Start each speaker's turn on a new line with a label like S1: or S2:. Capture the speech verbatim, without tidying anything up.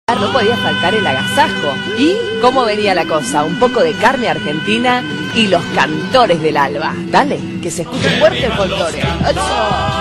S1: No podía faltar el agasajo. ¿Y cómo venía la cosa? Un poco de carne argentina y los Cantores del Alba. Dale, que se escuche fuerte el folclore. ¡Eso!